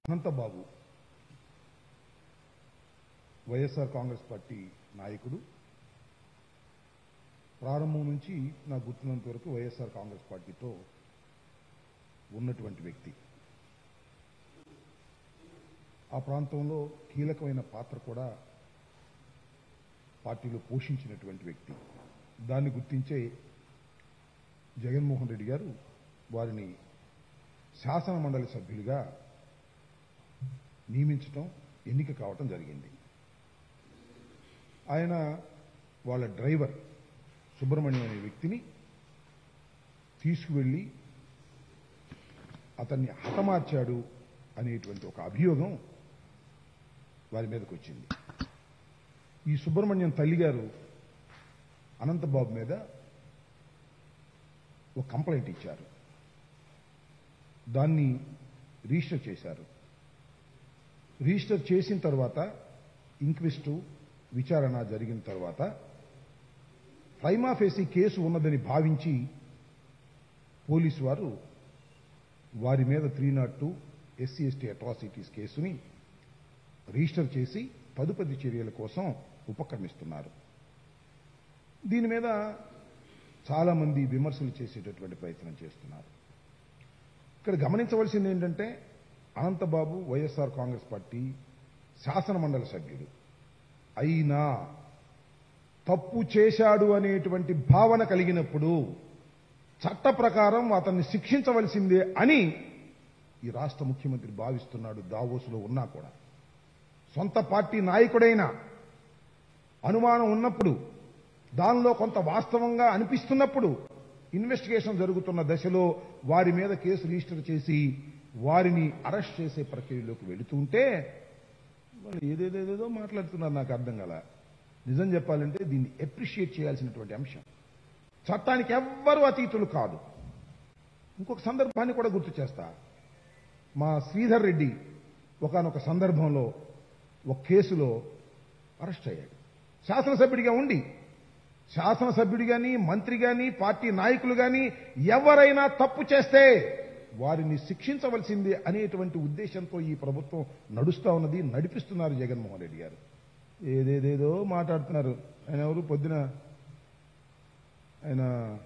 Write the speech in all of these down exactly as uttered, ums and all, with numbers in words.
Anantha Babu YSR Congress party నాయకుడు. ప్రారంభం నుంచి నాకు గుర్తున్నంత వరకు వైఎస్ఆర్ కాంగ్రెస్ పార్టీతో ఉన్నటువంటి వ్యక్తి. ఆ ప్రాంతంలో కీలకమైన పాత్ర కూడా పార్టీలో పోషించినటువంటి వ్యక్తి. దాన్ని గుర్తించే జగన్మోహన్ రెడ్డి గారు వారిని శాసన మండలి సభ్యులుగా నియమించడం, ఎన్నిక కావటం జరిగింది. ఆయన వాళ్ళ డ్రైవర్ సుబ్రహ్మణ్యం అనే వ్యక్తిని తీసుకువెళ్లి అతన్ని హతమార్చాడు అనేటువంటి ఒక అభియోగం వారి మీదకి వచ్చింది. ఈ సుబ్రహ్మణ్యం తల్లిగారు అనంతబాబు మీద ఒక కంప్లైంట్ ఇచ్చారు. దాన్ని రిజిస్టర్ చేశారు. రిజిస్టర్ చేసిన తర్వాత ఇంక్వెస్టు విచారణ జరిగిన తర్వాత ప్రైమా ఫేసీ కేసు ఉన్నదని భావించి పోలీసు వారు వారి మీద three not two SC ST atrocities కేసుని రిజిస్టర్ చేసి తదుపరి చర్యల కోసం ఉపక్రమిస్తున్నారు. దీని మీద చాలా మంది విమర్శలు చేసేటటువంటి ప్రయత్నం చేస్తున్నారు. ఇక్కడ గమనించవలసింది ఏంటంటే, అనంతబాబు వైఎస్ఆర్ కాంగ్రెస్ పార్టీ శాసన మండలి సభ్యుడు అయినా తప్పు చేశాడు అనేటువంటి భావన కలిగినప్పుడు చట్ట ప్రకారం అతన్ని శిక్షించవలసిందే అని ఈ రాష్ట్ర ముఖ్యమంత్రి భావిస్తున్నాడు. దావోసులో ఉన్నా కూడా సొంత పార్టీ నాయకుడైన అనుమానం ఉన్నప్పుడు, దానిలో కొంత వాస్తవంగా అనిపిస్తున్నప్పుడు, ఇన్వెస్టిగేషన్ జరుగుతున్న దశలో వారి మీద కేసు రిజిస్టర్ చేసి వారిని అరెస్ట్ చేసే ప్రక్రియలోకి వెళుతుంటే వాళ్ళు ఏదేదేదో మాట్లాడుతున్నారు. నాకు అర్థం కాల. నిజం చెప్పాలంటే దీన్ని అప్రిషియేట్ చేయాల్సినటువంటి అంశం. చట్టానికి ఎవ్వరూ అతీతులు కాదు. ఇంకొక సందర్భాన్ని కూడా గుర్తు చేస్తా. మా శ్రీధర్ రెడ్డి ఒకానొక సందర్భంలో ఒక కేసులో అరెస్ట్ అయ్యాడు. శాసనసభ్యుడిగా ఉండి, శాసనసభ్యుడు గాని, మంత్రి గాని, పార్టీ నాయకులు గాని ఎవరైనా తప్పు చేస్తే వారిని శిక్షించవలసిందే అనేటువంటి ఉద్దేశంతో ఈ ప్రభుత్వం నడుస్తా ఉన్నది, నడిపిస్తున్నారు జగన్మోహన్ రెడ్డి గారు. ఏదేదేదో మాట్లాడుతున్నారు. ఆయన ఎవరు? పొద్దున ఆయన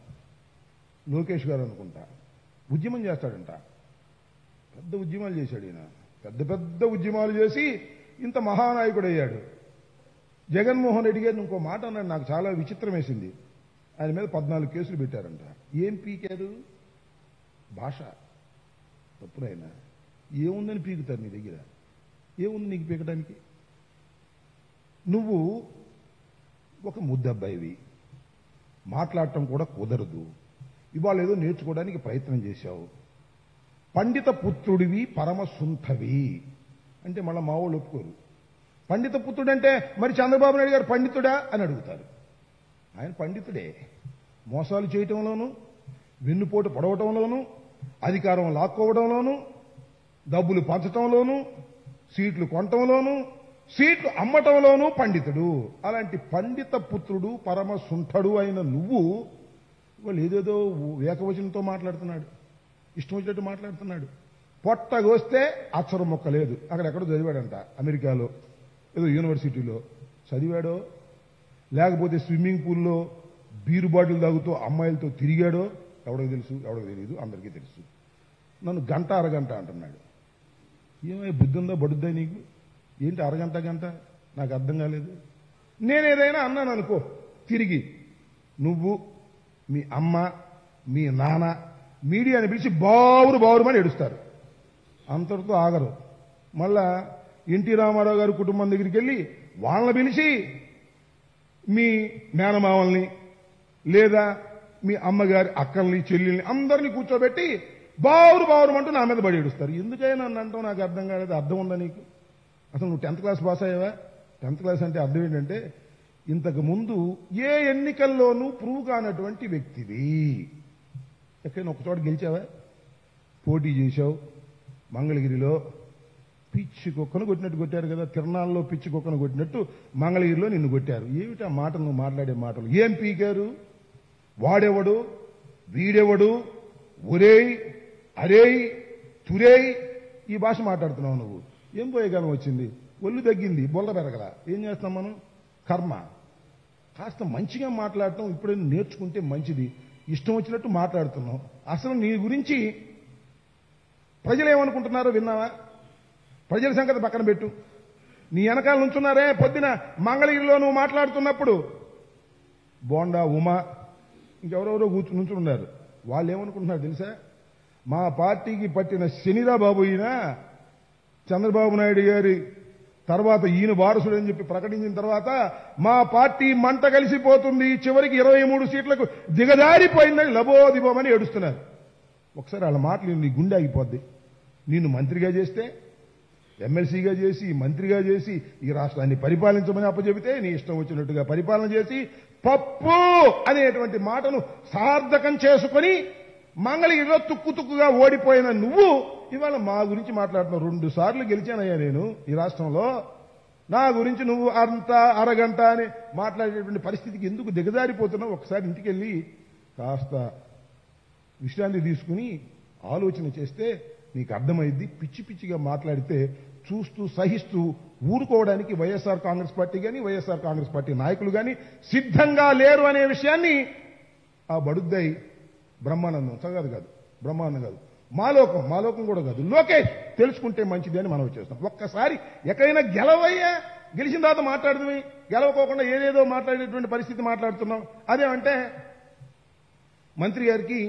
లోకేష్ గారు అనుకుంటా ఉద్యమం చేస్తాడంట. పెద్ద ఉద్యమాలు చేశాడు ఈయన. పెద్ద పెద్ద ఉద్యమాలు చేసి ఇంత మహానాయకుడు అయ్యాడు. జగన్మోహన్ రెడ్డి గారిని ఇంకో మాట అన్నాడు, నాకు చాలా విచిత్రం వేసింది. ఆయన మీద పద్నాలుగు కేసులు పెట్టారంట. ఏం పీకారు? భాష తప్పునైనా ఏముందని పీకుతారు నీ దగ్గర? ఏముంది నీకు పీకడానికి? నువ్వు ఒక ముద్దబ్బాయివి, మాట్లాడటం కూడా కుదరదు. ఇవాళ ఏదో నేర్చుకోవడానికి ప్రయత్నం చేశావు. పండిత పుత్రుడివి, పరమసుంఠవి అంటే మళ్ళా మా వాళ్ళు ఒప్పుకోరు. పండిత పుత్రుడంటే మరి చంద్రబాబు నాయుడు గారు పండితుడా అని అడుగుతారు. ఆయన పండితుడే. మోసాలు చేయటంలోనూ, వెన్నుపోటు పొడవటంలోనూ, అధికారం లాక్కోవడంలోనూ, డబ్బులు పంచటంలోనూ, సీట్లు కొనటంలోనూ, సీట్లు అమ్మటంలోనూ పండితుడు. అలాంటి పండిత పుత్రుడు, పరమసుంఠడు అయిన నువ్వు వాళ్ళు ఏదేదో ఏకవచనంతో మాట్లాడుతున్నాడు, ఇష్టం వచ్చినట్టు మాట్లాడుతున్నాడు. పొట్టగొస్తే అక్షరం మొక్క లేదు. అక్కడెక్కడో చదివాడంట, అమెరికాలో ఏదో యూనివర్సిటీలో చదివాడో, లేకపోతే స్విమ్మింగ్ పూల్లో బీరు బాటిల్ తాగుతూ అమ్మాయిలతో తిరిగాడో ఎవడికి తెలుసు? ఎవడికి తెలియదు, అందరికీ తెలుసు. నన్ను గంట అరగంట అంటున్నాడు. ఏమై బుద్ధి ఉందా, బడుద్దా నీకు? ఏంటి అరగంట గంట? నాకు అర్థం కాలేదు. నేనేదైనా అన్నాను అనుకో, తిరిగి నువ్వు, మీ అమ్మ, మీ నాన్న మీడియాని పిలిచి బావురు బావురుమని ఏడుస్తారు. అంతటితో ఆగరు. మళ్ళా ఎన్టీ రామారావు గారి కుటుంబం దగ్గరికి వెళ్ళి వాళ్ళని పిలిచి మీ మేనమావల్ని లేదా మీ అమ్మగారి అక్కల్ని, చెల్లెల్ని అందరినీ కూర్చోబెట్టి బావురు బావురమంటూ నా మీద పడి ఏడుస్తారు. ఎందుకైనా నన్ను అంటావు? నాకు అర్థం కాలేదు. అర్థం ఉందా నీకు? అసలు నువ్వు టెన్త్ క్లాస్ పాస్ అయ్యావా? టెన్త్ క్లాస్ అంటే అర్థం ఏంటంటే, ఇంతకు ముందు ఏ ఎన్నికల్లోనూ ప్రూవ్ కానటువంటి వ్యక్తివి. ఎక్కడైనా ఒకచోట గెలిచావా? పోటీ చేశావు. మంగళగిరిలో పిచ్చి కుక్కను కొట్టినట్టు కొట్టారు కదా, తిరణాల్లో పిచ్చి కుక్కను కొట్టినట్టు మంగళగిరిలో నిన్ను కొట్టారు. ఏమిటి ఆ మాటలు, నువ్వు మాట్లాడే మాటలు? ఏం పీకారు? వాడెవడు, వీడెవడు, ఒరేయ్, అరేయ్, తురేయ్ ఈ భాష మాట్లాడుతున్నావు నువ్వు. ఏం పోయే కాలం వచ్చింది, ఒళ్ళు తగ్గింది, బొల్ల పెరగల, ఏం చేస్తాం మనం? కర్మ. కాస్త మంచిగా మాట్లాడటం ఇప్పుడే నేర్చుకుంటే మంచిది. ఇష్టం వచ్చినట్టు మాట్లాడుతున్నావు. అసలు నీ గురించి ప్రజలు ఏమనుకుంటున్నారో విన్నావా? ప్రజల సంగతి పక్కన పెట్టు. నీ వెనకాల నుంచున్నారే, పొద్దున మంగళగిరిలో నువ్వు మాట్లాడుతున్నప్పుడు బోండా ఉమా ఇంకెవరెవరో కూర్చుని నుంచున్నారు. వాళ్ళు ఏమనుకుంటున్నారు తెలుసా? మా పార్టీకి పట్టిన శనిరా బాబు ఈయన, చంద్రబాబు నాయుడు గారి తర్వాత ఈయన వారసుడు అని చెప్పి ప్రకటించిన తర్వాత మా పార్టీ మంట కలిసిపోతుంది, చివరికి ఇరవై మూడు సీట్లకు దిగజారిపోయిందని లబోదిబోమని ఏడుస్తున్నారు. ఒకసారి వాళ్ళ మాటలు నీ గుండె ఆగిపోద్ది. నిన్ను మంత్రిగా చేస్తే, ఎమ్మెల్సీగా చేసి, మంత్రిగా చేసి ఈ రాష్ట్రాన్ని పరిపాలించమని అప్పచెబితే నీ ఇష్టం వచ్చినట్టుగా పరిపాలన చేసి పప్పు అనేటువంటి మాటను సార్థకం చేసుకుని మంగళగిరిలో తుక్కు తుక్కుగా ఓడిపోయిన నువ్వు ఇవాళ మా గురించి మాట్లాడుతున్నావు. రెండు సార్లు గెలిచానయ్యా నేను ఈ రాష్ట్రంలో. నా గురించి నువ్వు అంత అరగంట అని మాట్లాడేటువంటి పరిస్థితికి ఎందుకు దిగజారిపోతున్నావు? ఒకసారి ఇంటికి వెళ్ళి కాస్త విశ్రాంతి తీసుకుని ఆలోచన చేస్తే నీకు అర్థమైద్ది. పిచ్చి పిచ్చిగా మాట్లాడితే చూస్తూ సహిస్తూ ఊరుకోవడానికి వైఎస్ఆర్ కాంగ్రెస్ పార్టీ కానీ వైఎస్ఆర్ కాంగ్రెస్ పార్టీ నాయకులు కానీ సిద్ధంగా లేరు అనే విషయాన్ని ఆ బడుద్దాయి బ్రహ్మానందం సంగతి కాదు, బ్రహ్మానందం కాదు, మాలోకం మాలోకం కూడా కాదు, లోకేష్ తెలుసుకుంటే మంచిది అని మనం చేస్తాం. ఒక్కసారి ఎక్కడైనా గెలవయ్యా, గెలిచిన తర్వాత మాట్లాడుతుంది, గెలవకోకుండా ఏదేదో మాట్లాడేటువంటి పరిస్థితి మాట్లాడుతున్నాం. అదేమంటే మంత్రి గారికి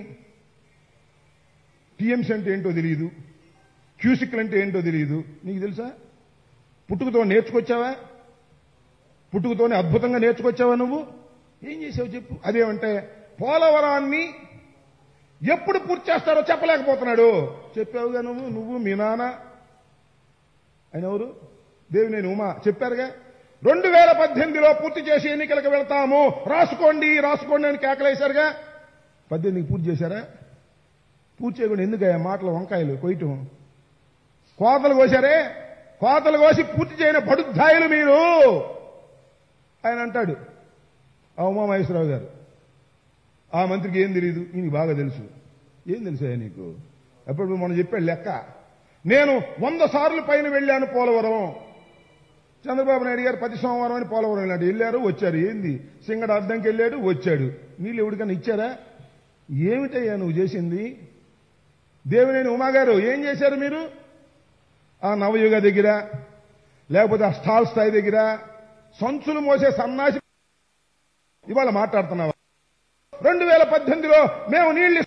టీఎంసీ అంటే ఏంటో తెలియదు, క్యూసిక్లు అంటే ఏంటో తెలియదు. నీకు తెలుసా? పుట్టుకతో నేర్చుకొచ్చావా? పుట్టుకతోనే అద్భుతంగా నేర్చుకొచ్చావా? నువ్వు ఏం చేసావు చెప్పు. అదేమంటే పోలవరాన్ని ఎప్పుడు పూర్తి చేస్తారో చెప్పలేకపోతున్నాడు. చెప్పావుగా నువ్వు, నువ్వు మీ నాన్న ఆయన ఎవరు, దేవినేని ఉమా చెప్పారుగా, రెండు వేల పద్దెనిమిదిలో పూర్తి చేసి ఎన్నికలకు వెళ్తాము, రాసుకోండి రాసుకోండి అని కేకలేశారుగా. పద్దెనిమిదికి పూర్తి చేశారా? పూర్తి చేయకుండా ఎందుకయ్యా మాటలు వంకాయలు కొయ్యటం? కోతలు కోశారే, కోతలు కోసి పూర్తి చేయని బడుద్దాయులు మీరు. ఆయన అంటాడు ఆ ఉమామహేశ్వరరావు గారు, ఆ మంత్రికి ఏం తెలియదు, ఈయనకి బాగా తెలుసు. ఏం తెలుసా నీకు? ఎప్పుడు మనం చెప్పాడు లెక్క. నేను వంద సార్లు పైన వెళ్ళాను పోలవరం. చంద్రబాబు నాయుడు గారు ప్రతి సోమవారం అని పోలవరం వెళ్ళాడు, వెళ్ళారు వచ్చారు. ఏంది సింగడ అడ్డంకి వెళ్ళాడు వచ్చాడు. నీళ్ళు ఎవరికైనా ఇచ్చారా? ఏమిటయ్యా నువ్వు చేసింది? దేవినేని ఉమా గారు ఏం చేశారు మీరు? ఆ నవయుగ దగ్గర లేకపోతే ఆ స్టాల్ స్థాయి దగ్గర సంచులు మోసే సన్నాసి ఇవాళ మాట్లాడుతున్నావా? రెండు వేల పద్దెనిమిదిలో మేము నీళ్లు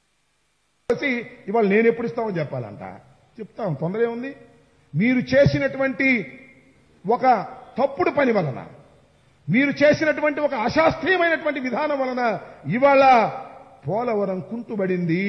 ఇవాళ నేను ఎప్పుడు ఇస్తామో చెప్పాలంట. చెప్తాం, తొందర ఉంది. మీరు చేసినటువంటి ఒక తప్పుడు పని వలన, మీరు చేసినటువంటి ఒక అశాస్త్రీయమైనటువంటి విధానం వలన ఇవాళ పోలవరం కుంటుబడింది,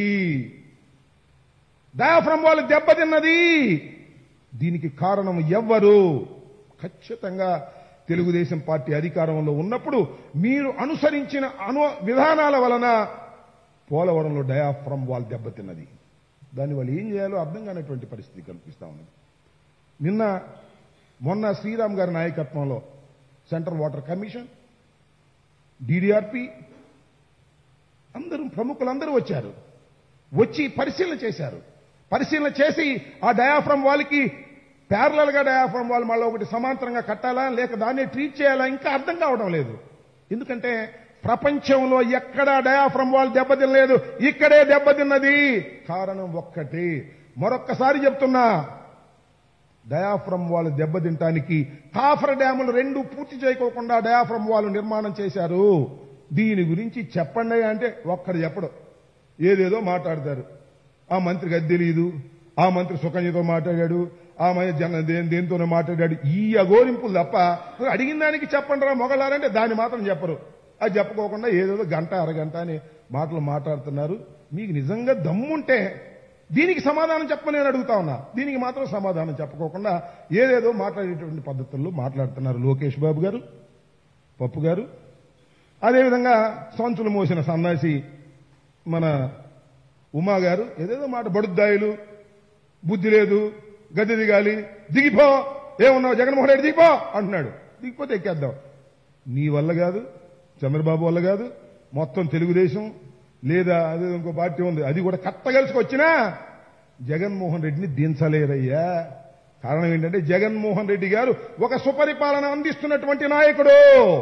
డయాఫ్రమ్ వాళ్ళు దెబ్బతిన్నది. దీనికి కారణం ఎవ్వరు? ఖచ్చితంగా తెలుగుదేశం పార్టీ అధికారంలో ఉన్నప్పుడు మీరు అనుసరించిన అను విధానాల వలన పోలవరంలో డయాఫ్రమ్ వాల్ దెబ్బతిన్నది. దాన్ని వాళ్ళు ఏం చేయాలో అర్థం కానటువంటి పరిస్థితి కల్పిస్తా ఉన్నది. నిన్న మొన్న శ్రీరామ్ గారి నాయకత్వంలో సెంట్రల్ వాటర్ కమిషన్, డీడీఆర్పీ అందరూ ప్రముఖులందరూ వచ్చారు. వచ్చి పరిశీలన చేశారు. పరిశీలన చేసి ఆ డయాఫ్రమ్ వాల్కి ప్యారలల్ గా డయాఫ్రమ్ వాల్ మళ్ళీ ఒకటి సమాంతరంగా కట్టాలా లేక దాన్ని ట్రీట్ చేయాలా ఇంకా అర్థం కావడం లేదు. ఎందుకంటే ప్రపంచంలో ఎక్కడా డయాఫ్రమ్ వాల్ దెబ్బతినలేదు, ఇక్కడే దెబ్బతిన్నది. కారణం ఒక్కటి, మరొక్కసారి చెప్తున్నా, డయాఫ్రమ్ వాల్ దెబ్బతింటానికి కాఫర్ డ్యాములు రెండు పూర్తి చేయకోకుండా డయాఫ్రమ్ వాల్ నిర్మాణం చేశారు. దీని గురించి చెప్పండి అంటే ఒక్కడు చెప్పడు, ఏదేదో మాట్లాడతారు. ఆ మంత్రికి అది తెలియదు, ఆ మంత్రి సుకన్యతో మాట్లాడాడు, ఆ జన దేనితోనే మాట్లాడాడు. ఈ అఘోరింపులు తప్ప అడిగిన దానికి చెప్పండి రా మొగలారంటే దాన్ని మాత్రం చెప్పరు. అది చెప్పుకోకుండా ఏదేదో గంట అరగంట అని మాటలు మాట్లాడుతున్నారు. మీకు నిజంగా దమ్ముంటే దీనికి సమాధానం చెప్పమని నేను అడుగుతా ఉన్నా. దీనికి మాత్రం సమాధానం చెప్పుకోకుండా ఏదేదో మాట్లాడేటువంటి పద్ధతుల్లో మాట్లాడుతున్నారు లోకేష్ బాబు గారు, పప్పు గారు. అదేవిధంగా సంచులు మోసిన సన్నాసి మన ఉమా గారు ఏదేదో మాట, బడుద్దాయిలు, బుద్ధి లేదు, గద్దె దిగాలి, దిగిపో, ఏమన్నావు జగన్మోహన్ రెడ్డి దిగిపో అంటున్నాడు. దిగిపోతే ఎక్కేద్దాం. నీ వల్ల కాదు, చంద్రబాబు వల్ల కాదు, మొత్తం తెలుగుదేశం లేదా అదే ఇంకో పార్టీ ఉంది, అది కూడా కట్టగలుసుకొచ్చినా జగన్మోహన్ రెడ్డిని దించలేరయ్యా. కారణం ఏంటంటే జగన్మోహన్ రెడ్డి గారు ఒక సుపరిపాలన అందిస్తున్నటువంటి నాయకుడు.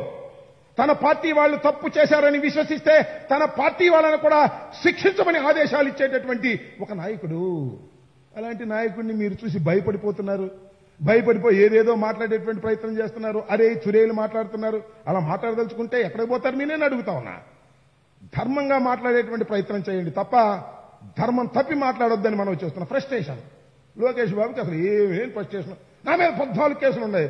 తన పార్టీ వాళ్ళు తప్పు చేశారని విశ్వసిస్తే తన పార్టీ వాళ్ళను కూడా శిక్షించమని ఆదేశాలు ఇచ్చేటటువంటి ఒక నాయకుడు. అలాంటి నాయకుడిని మీరు చూసి భయపడిపోతున్నారు. భయపడిపోయి ఏదేదో మాట్లాడేటువంటి ప్రయత్నం చేస్తున్నారు. అరే చురేలు మాట్లాడుతున్నారు. అలా మాట్లాడదలుచుకుంటే ఎక్కడికి పోతారు నేనే అడుగుతా ఉన్నా. ధర్మంగా మాట్లాడేటువంటి ప్రయత్నం చేయండి తప్ప ధర్మం తప్పి మాట్లాడొద్దని మనం చేస్తున్నాం. ఫ్రస్ట్రేషన్ లోకేష్ బాబుకి అసలు ఏమేం ఫ్రస్ట్రేషన్. నా మీద పద్నాలుగు కేసులు ఉన్నాయి.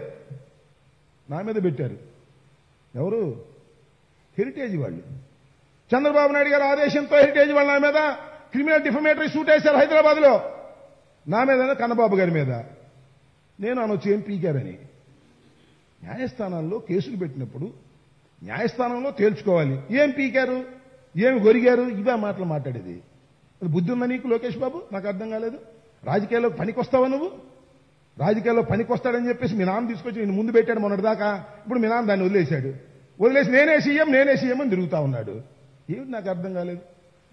నా మీద పెట్టారు ఎవరు? హెరిటేజ్ వాళ్ళు. చంద్రబాబు నాయుడు గారి ఆదేశంతో హెరిటేజ్ వాళ్ళ నా మీద క్రిమినల్ డిఫమేటరీ సూట్ వేశారు హైదరాబాద్ లో. నా మీద కన్నబాబు గారి మీద. నేను అనొచ్చు ఏం పీకారని. న్యాయస్థానాల్లో కేసులు పెట్టినప్పుడు న్యాయస్థానంలో తేల్చుకోవాలి. ఏం పీకారు, ఏమి గొరిగారు, ఇవే మాటలు మాట్లాడేది. బుద్ధి ఉందా నీకు లోకేష్ బాబు? నాకు అర్థం కాలేదు. రాజకీయాల్లో పనికొస్తావా నువ్వు? రాజకీయాల్లో పనికొస్తాడని చెప్పేసి మీ నాన్న తీసుకొచ్చి నేను ముందు పెట్టాడు మొన్నటిదాకా. ఇప్పుడు మీ నాన్న దాన్ని వదిలేశాడు. వదిలేసి నేనే సీఎం నేనే సీఎం అని తిరుగుతా ఉన్నాడు. ఏమిటి నాకు అర్థం కాలేదు.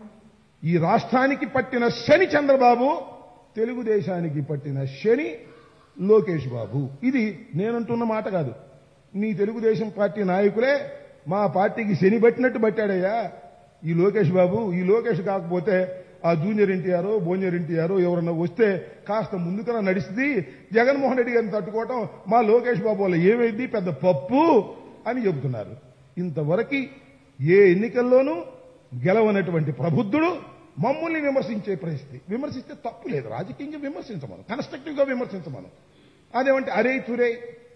ఈ రాష్ట్రానికి పట్టిన శని చంద్రబాబు, తెలుగుదేశానికి పట్టిన శని లోకేష్ బాబు. ఇది నేనంటున్న మాట కాదు. నీ తెలుగుదేశం పార్టీ నాయకులే మా పార్టీకి శని పట్టినట్టు పట్టాడయ్యా ఈ లోకేష్ బాబు. ఈ లోకేష్ కాకపోతే ఆ జూనియర్ ఎన్టీఆర్ బోనియర్ ఎన్టీఆర్ ఎవరన్నా వస్తే కాస్త ముందుకన్నా నడిస్తుంది. జగన్మోహన్ రెడ్డి గారిని తట్టుకోవటం మా లోకేష్ బాబు వల్ల ఏమైంది పెద్ద పప్పు అని చెబుతున్నారు. ఇంతవరకు ఏ ఎన్నికల్లోనూ గెలవనటువంటి ప్రబుద్ధుడు మమ్మల్ని విమర్శించే పరిస్థితి. విమర్శిస్తే తప్పు లేదు. రాజకీయంగా విమర్శించమను, కన్స్ట్రక్టివ్ గా విమర్శించమను. అదేమంటే అరే తురే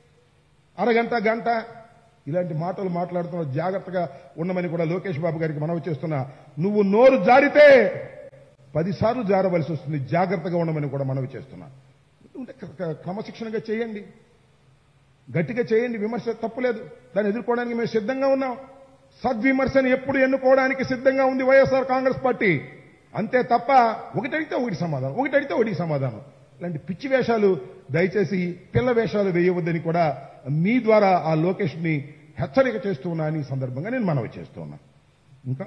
అరగంట గంట ఇలాంటి మాటలు మాట్లాడుతున్న జాగ్రత్తగా ఉండమని కూడా లోకేష్ బాబు గారికి మనవి చేస్తున్నా. నువ్వు నోరు జారితే పదిసార్లు జారవలసి వస్తుంది. జాగ్రత్తగా ఉండమని కూడా మనవి చేస్తున్నా. క్రమశిక్షణగా చేయండి, గట్టిగా చేయండి. విమర్శ తప్పులేదు. దాన్ని ఎదుర్కోవడానికి మేము సిద్ధంగా ఉన్నాం. సద్విమర్శను ఎప్పుడు ఎన్నుకోవడానికి సిద్ధంగా ఉంది వైఎస్ఆర్ కాంగ్రెస్ పార్టీ. అంతే తప్ప ఒకటి అడిగితే ఒకటి సమాధానం, ఒకటి అడిగితే ఒకటి సమాధానం. ఇలాంటి పిచ్చి వేషాలు దయచేసి పిల్ల వేషాలు వేయవద్దని కూడా మీ ద్వారా ఆ లోకేష్ ని హెచ్చరిక చేస్తూ ఉన్నా అని సందర్భంగా నేను మనవి చేస్తూ ఉన్నా. ఇంకా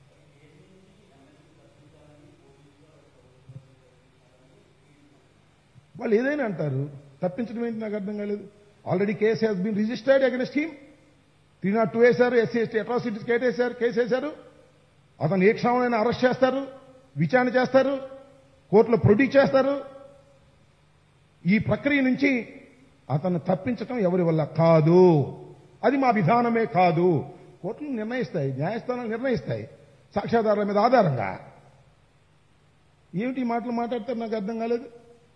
వాళ్ళు ఏదైనా అంటారు, తప్పించడం ఏంటి నాకు అర్థం కాలేదు. Already case has been registered against him. Three not two వేశారు, SC ST atrocities case case వేశారు. అతను ఏ క్షణమైనా అరెస్ట్ చేస్తారు, విచారణ చేస్తారు, కోర్టులో ప్రొడ్యూస్ చేస్తారు. ఈ ప్రక్రియ నుంచి అతను తప్పించటం ఎవరి వల్ల కాదు. అది మా విధానమే కాదు. కోర్టులు నిర్ణయిస్తాయి, న్యాయస్థానాలు నిర్ణయిస్తాయి సాక్ష్యాధారాల మీద ఆధారంగా. ఏమిటి మాటలు మాట్లాడతారు నాకు అర్థం కాలేదు.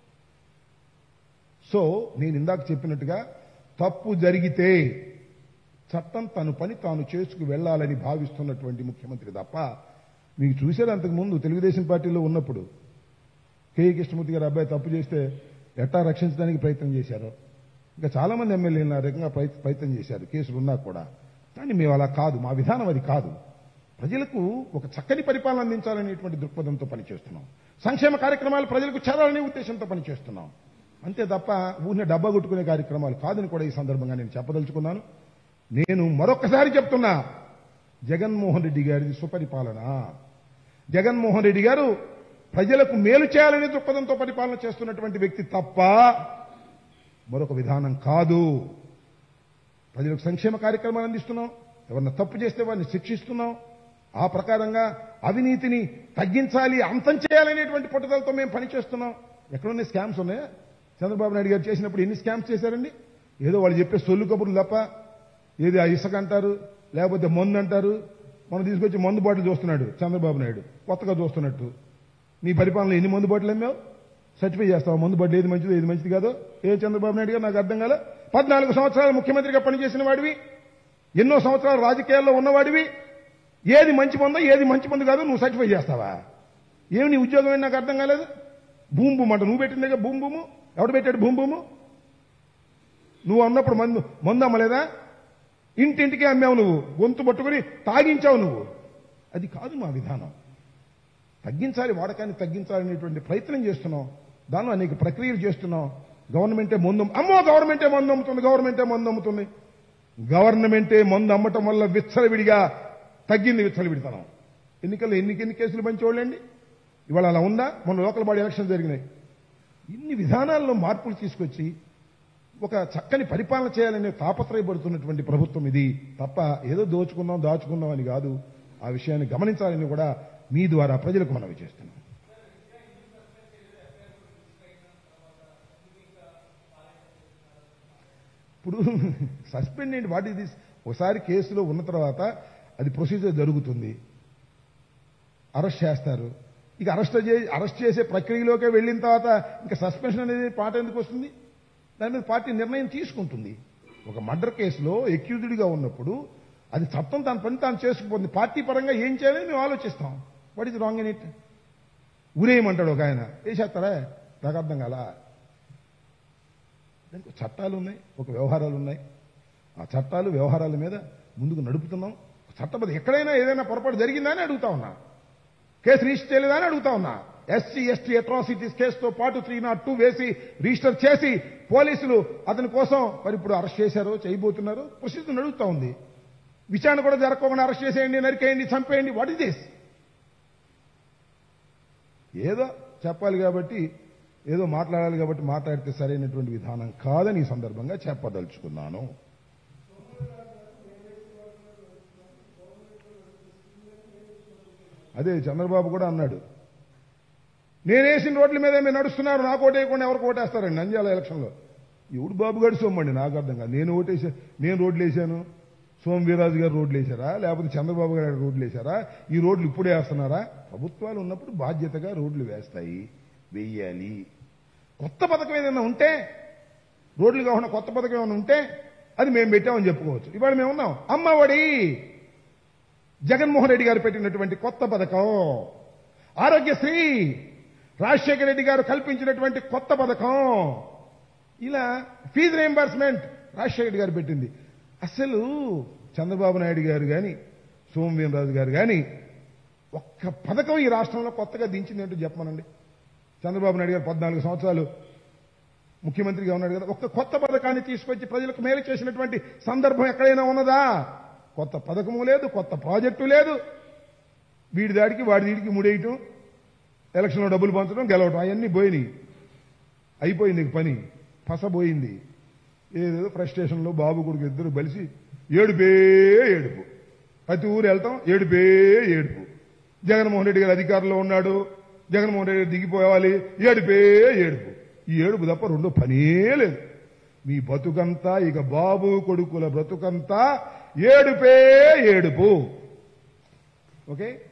సో నేను ఇందాక చెప్పినట్టుగా తప్పు జరిగితే చట్టం తను పని తాను చేసుకు వెళ్లాలని భావిస్తున్నటువంటి ముఖ్యమంత్రి తప్ప, మీకు చూశారు అంతకుముందు తెలుగుదేశం పార్టీలో ఉన్నప్పుడు కేఈ కృష్ణమూర్తి గారు అబ్బాయి తప్పు చేస్తే ఎట్టా రక్షించడానికి ప్రయత్నం చేశారు. ఇంకా చాలా మంది ఎమ్మెల్యేలు ఆ రకంగా ప్రయత్నం చేశారు కేసులు ఉన్నా కూడా. కానీ మేము అలా కాదు, మా విధానం అది కాదు. ప్రజలకు ఒక చక్కని పరిపాలన అందించాలనేటువంటి దృక్పథంతో పనిచేస్తున్నాం. సంక్షేమ కార్యక్రమాలు ప్రజలకు చేరాలనే ఉద్దేశంతో పనిచేస్తున్నాం. అంతే తప్ప ఊరిని డబ్బా కొట్టుకునే కార్యక్రమాలు కాదని కూడా ఈ సందర్భంగా నేను చెప్పదలుచుకున్నాను. నేను మరొకసారి చెప్తున్నా, జగన్మోహన్ రెడ్డి గారిది సుపరిపాలన. జగన్మోహన్ రెడ్డి గారు ప్రజలకు మేలు చేయాలనే దృక్పథంతో పరిపాలన చేస్తున్నటువంటి వ్యక్తి తప్ప మరొక విధానం కాదు. ప్రజలకు సంక్షేమ కార్యక్రమాలు అందిస్తున్నాం, ఎవరన్నా తప్పు చేస్తే వారిని శిక్షిస్తున్నాం. ఆ ప్రకారంగా అవినీతిని తగ్గించాలి, అంతం చేయాలనేటువంటి పట్టుదలతో మేము పనిచేస్తున్నాం. ఎక్కడున్న స్కామ్స్ ఉన్నాయా? చంద్రబాబు నాయుడు గారు చేసినప్పుడు ఎన్ని స్కామ్స్ చేశారండి? ఏదో వాళ్ళు చెప్పే సొల్లు కబుర్లు తప్ప. ఏది ఆ ఇసుక అంటారు, లేకపోతే మందు అంటారు. మనం తీసుకొచ్చి మందు బాటిల్ చూస్తున్నాడు చంద్రబాబు నాయుడు, కొత్తగా చూస్తున్నట్టు. నీ పరిపాలన ఎన్ని మందు బాటిల్ అమ్మావు? సర్టిఫై చేస్తావు మందు బాటిల్ ఏది మంచిది ఏది మంచిది కాదో? ఏ చంద్రబాబు నాయుడు గారు నాకు అర్థం కాలే. పద్నాలుగు సంవత్సరాలు ముఖ్యమంత్రిగా పనిచేసిన వాడివి, ఎన్నో సంవత్సరాలు రాజకీయాల్లో ఉన్నవాడివి. ఏది మంచి మందో ఏది మంచి మందు కాదో నువ్వు సర్టిఫై చేస్తావా? ఏమి నీ ఉద్యోగం ఏంటి నాకు అర్థం కాలేదు. భూమి భూమి అంట నువ్వు పెట్టిందే భూమి భూము. ఎవడు పెట్టాడు భూమి భూము? నువ్వు అన్నప్పుడు మందు మందు అమ్మలేదా? ఇంటింటికి అమ్మావు నువ్వు, గొంతు పట్టుకుని తాగించావు నువ్వు. అది కాదు మా విధానం. తగ్గించాలి, వాడకాన్ని తగ్గించాలనేటువంటి ప్రయత్నం చేస్తున్నాం. దానిలో అనేక ప్రక్రియలు చేస్తున్నాం. గవర్నమెంటే మందు అమ్మో గవర్నమెంటే మందు అమ్ముతుంది గవర్నమెంటే మందు అమ్ముతుంది గవర్నమెంటే మందు అమ్మటం వల్ల విచ్చలవిడిగా తగ్గింది విచ్చలవిడితనం. ఎన్నికల్లో ఎన్ని ఎన్ని కేసులు పంచేవాళ్ళండి? ఇవాళ అలా ఉందా? మన లోకల్ బాడీ ఎలక్షన్ జరిగినాయి. ఇన్ని విధానాల్లో మార్పులు తీసుకొచ్చి ఒక చక్కని పరిపాలన చేయాలనే తాపత్రయపడుతున్నటువంటి ప్రభుత్వం ఇది తప్ప ఏదో దోచుకుందాం దాచుకుందాం అని కాదు. ఆ విషయాన్ని గమనించాలని కూడా మీ ద్వారా ప్రజలకు మనవి చేస్తున్నాం. ఇప్పుడు సస్పెండ్ ఏంటి? What is this? ఒకసారి కేసులో ఉన్న తర్వాత అది ప్రొసీజర్ జరుగుతుంది, అరెస్ట్ చేస్తారు. ఇక అరెస్ట్ అరెస్ట్ చేసే ప్రక్రియలోకే వెళ్ళిన తర్వాత ఇంకా సస్పెన్షన్ అనేది పాట ఎందుకు వస్తుంది? దాని మీద పార్టీ నిర్ణయం తీసుకుంటుంది. ఒక మర్డర్ కేసులో ఎక్యూజ్డ్గా ఉన్నప్పుడు అది చట్టం తన పని తాను చేసుకుపోతుంది. పార్టీ పరంగా ఏం చేయాలని మేము ఆలోచిస్తాం. What is wrong in it? ఊరేయమంటాడు ఒక ఆయన, వేసేస్తారా? నాకు అర్థం కాలా. దానికి చట్టాలు ఉన్నాయి, ఒక వ్యవహారాలు ఉన్నాయి. ఆ చట్టాలు వ్యవహారాల మీద ముందుకు నడుపుతున్నాం. చట్టబద్ధ ఎక్కడైనా ఏదైనా పొరపాటు జరిగిందా అని అడుగుతా ఉన్నా. కేసు రిజిస్టర్ చేయలేదా అని అడుగుతా ఉన్నా. ఎస్సీ ఎస్టీ అట్రాసిటీస్ కేసుతో పాటు త్రీ నాట్ టూ వేసి రిజిస్టర్ చేసి పోలీసులు అతని కోసం మరి ఇప్పుడు అరెస్ట్ చేశారో చేయబోతున్నారు. ప్రొసీజర్ నడుగుతా ఉంది. విచారణ కూడా జరగకుండా అరెస్ట్ చేసేయండి, నరికేయండి, చంపేయండి. What is this? ఏదో చెప్పాలి కాబట్టి, ఏదో మాట్లాడాలి కాబట్టి మాట్లాడితే సరైనటువంటి విధానం కాదని ఈ సందర్భంగా చెప్పదలుచుకున్నాను. అదే చంద్రబాబు కూడా అన్నాడు, నేనేసిన రోడ్ల మీద మీరు నడుస్తున్నారు, నాకు ఓటేయకుండా ఎవరికి ఓటేస్తారండి నంద్యాల ఎలక్షన్లో. ఎవడు బాబు గడి సోమ్మండి? నాకు అర్థం కాదు. నేను ఓటేసా, నేను రోడ్లు వేసాను, సోమ్ వీర్రాజు గారు రోడ్లు వేశారా, లేకపోతే చంద్రబాబు గారు రోడ్లు వేశారా? ఈ రోడ్లు ఇప్పుడే వేస్తున్నారా? ప్రభుత్వాలు ఉన్నప్పుడు బాధ్యతగా రోడ్లు వేస్తాయి, వెయ్యాలి. కొత్త పథకం ఏదైనా ఉంటే, రోడ్లు కాకుండా కొత్త పథకం ఏమైనా ఉంటే అది మేము పెట్టామని చెప్పుకోవచ్చు. ఇవాళ మేము ఉన్నాం. అమ్మఒడి జగన్మోహన్ రెడ్డి గారు పెట్టినటువంటి కొత్త పథకం, ఆరోగ్యశ్రీ రాజశేఖర రెడ్డి గారు కల్పించినటువంటి కొత్త పథకం, ఇలా ఫీజు రీయింబర్స్మెంట్ రాజశేఖర రెడ్డి గారు పెట్టింది. అసలు చంద్రబాబు నాయుడు గారు కానీ సోము వీర్రాజు గారు కానీ ఒక్క పథకం ఈ రాష్ట్రంలో కొత్తగా దించింది ఏంటో చెప్పమనండి. చంద్రబాబు నాయుడు గారు పద్నాలుగు సంవత్సరాలు ముఖ్యమంత్రిగా ఉన్నాడు కదా, ఒక్క కొత్త పథకాన్ని తీసుకొచ్చి ప్రజలకు మేలు చేసినటువంటి సందర్భం ఎక్కడైనా ఉన్నదా? కొత్త పథకము లేదు, కొత్త ప్రాజెక్టు లేదు. వీడి దాడికి వాడి దీడికి ముడేయటం, ఎలక్షన్లో డబ్బులు పంచడం, గెలవటం, అవన్నీ పోయినాయి. అయిపోయింది పని, పసపోయింది. ఏదేదో ఫ్రస్ట్రేషన్లో బాబు కొడుకు ఇద్దరు కలిసి ఏడుపే ఏడుపు, ప్రతి ఊరు వెళ్తాం ఏడుపే ఏడుపు. జగన్మోహన్ రెడ్డి గారు అధికారంలో ఉన్నాడు, జగన్మోహన్ రెడ్డి గారు దిగిపోవాలి, ఏడుపే ఏడుపు. ఈ ఏడుపు తప్ప రెండో పనే లేదు. మీ బతుకంతా ఇక బాబు కొడుకుల బ్రతుకంతా ఏడుపే ఏడుపు. ఓకే.